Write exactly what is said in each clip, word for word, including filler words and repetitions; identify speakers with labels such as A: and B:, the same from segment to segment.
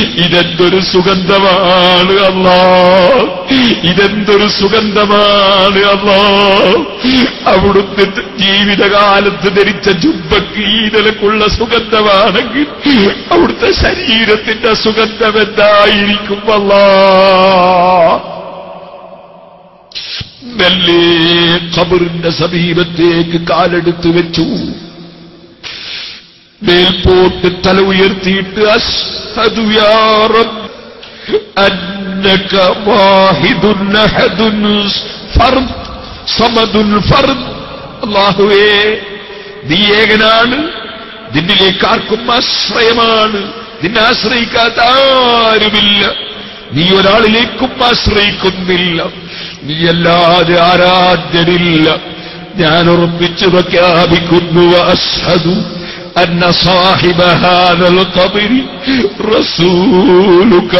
A: ഇതെന്തൊരു സുഗന്ധമാണ് അല്ലാഹ്, ഇതെന്തൊരു സുഗന്ധമാണ് അല്ലാഹ്. അവിടുത്തെ ജീവിതകാലത്ത് ധരിച്ച ജുബ്ബക്ക് ഈ നിലക്കുള്ള സുഗന്ധമാണെങ്കിൽ അവിടുത്തെ ശരീരത്തിന്റെ സുഗന്ധം എന്തായിരിക്കും അല്ലാഹ്. മെല്ലെ ഖബറിന്റെ സമീപത്തേക്ക് കാലെടുത്തു വെച്ചു. മേൽപോട്ട് തല ഉയർത്തിയിട്ട് അശ്ഹദു യാ റബ്ബ് അന്നക വാഹിദുൻ അഹദുൻ ഫർദ് സമദുൽ ഫർദ്. അല്ലാഹുവേ, നീ ഏകനാണ്, നിന്നിലേക്ക് ആർക്കും ആശ്രയമാണ്, നിന്നെ ആശ്രയിക്കാത്ത ആരുമില്ല, നീ ഒരാളിലേക്കും ആശ്രയിക്കുന്നില്ല, നീയല്ലാതെ ആരാധ്യനില്ല. ഞാൻ ഉറപ്പിച്ചു പ്രഖ്യാപിക്കുന്നു അശ്ഹദു أن صاحب هذا القبر رسولك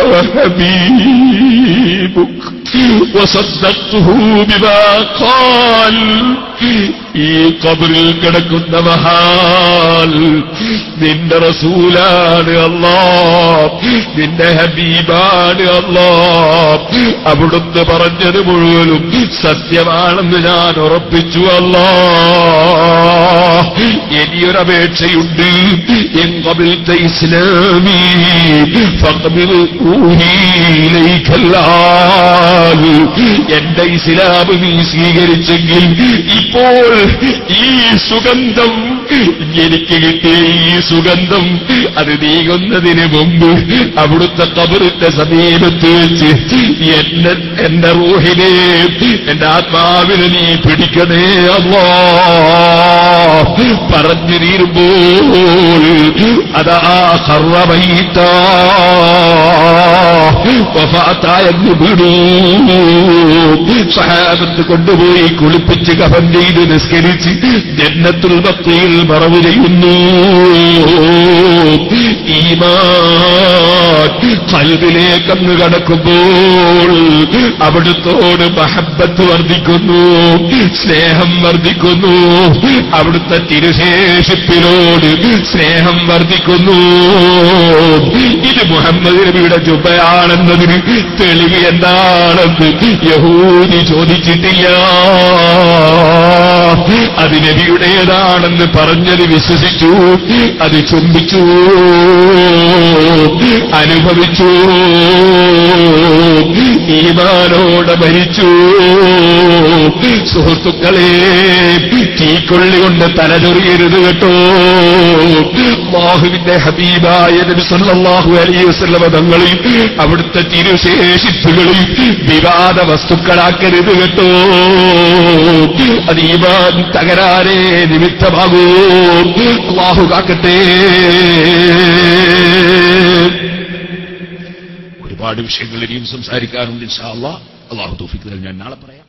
A: وحبيبك وصدقته بما قال. ഈ ഖബറിൽ കിടക്കുന്ന മഹാൽ നിന്റെ റസൂലാണ് അല്ലാഹ്, നിന്റെ ഹബീബാണ് അല്ലാഹ്. അവിടുന്ന് പറഞ്ഞത് മുഴുവനും സത്യമാണെന്ന് ഞാൻ ഉറപ്പിച്ചു അല്ലാഹ്. ഇനിയൊരപേക്ഷയുണ്ട്. ഇൻ ഖബൽത ഇസ്ലാമി ഫഖബിൽ ഊഹിലൈകല്ലാൽ. എന്റെ ഇസ്ലാം നീ സ്വീകരിച്ചെങ്കിൽ ഇപ്പോൾ ഈ സുഗന്ധം, എനിക്ക് കിട്ടിയ ഈ സുഗന്ധം അത് നീങ്ങുന്നതിന് മുമ്പ് അവിടുത്തെ ഖബറിന്റെ സമീപത്ത് വെച്ച് എന്നെ, എന്റെ റൂഹിനെ, എന്റെ ആത്മാവിനെ നീ പിടിക്കണേ അല്ലാഹ്. പറഞ്ഞു തീരുമ്പോൾ അതാ ഖറബൈത വഫാത്തായെന്ന് വീണു. സഹാബത്ത് കൊണ്ടുപോയി കുളിപ്പിച്ച് കഫൻ ചെയ്ത് നിസ്കരിച്ച് ജന്നത്തുൽ ബഖീൽ മറവ് ചെയ്യുന്നു. ഈമാൻ ഖൽബിലേക്കങ്ങ് കടക്കുമ്പോൾ അവിടുത്തോട് മഹബ്ബത്ത് വർദ്ധിക്കുന്നു, സ്നേഹം വർദ്ധിക്കുന്നു, അവിടുത്തെ തിരുശേഷിപ്പിനോട് സ്നേഹം വർദ്ധിക്കുന്നു. ഇത് മുഹമ്മദ് നബിയുടെ ജുബയാണെന്നതിന് തെളിവ് എന്താണെന്ന് യഹൂദി ചോദിച്ചിട്ടില്ല. അത് നബിയുടേതാണെന്ന് പറഞ്ഞത് വിശ്വസിച്ചു, അത് ചുംബിച്ചു, അനുഭവിച്ചു, ഈമാനോടെ മരിച്ചു. സുഹൃത്തുക്കളെ, തീക്കൊള്ളി കൊണ്ട് തലചൊറിയരുത് കേട്ടോ. അല്ലാഹുവിന്റെ ഹബീബായ നബി സല്ലല്ലാഹു അലൈഹി വസല്ലം തങ്ങളെയും അവിടുത്തെ തിരുശേഷിപ്പുകളെയും വിവാദ വസ്തുക്കളാക്കരുത് കേട്ടോ. അത് ഈമാൻ തകരാനേ നിമിത്തമാകൂ. അല്ലാഹു കാക്കട്ടെ. ഒരുപാട് വിഷയങ്ങൾ ഇനിയും സംസാരിക്കാറുണ്ട് ഇൻഷാ അല്ലാഹ്. അല്ലാഹു തൗഫീഖ് നൽകട്ടെ. ഞാൻ നാളെ പറയാം.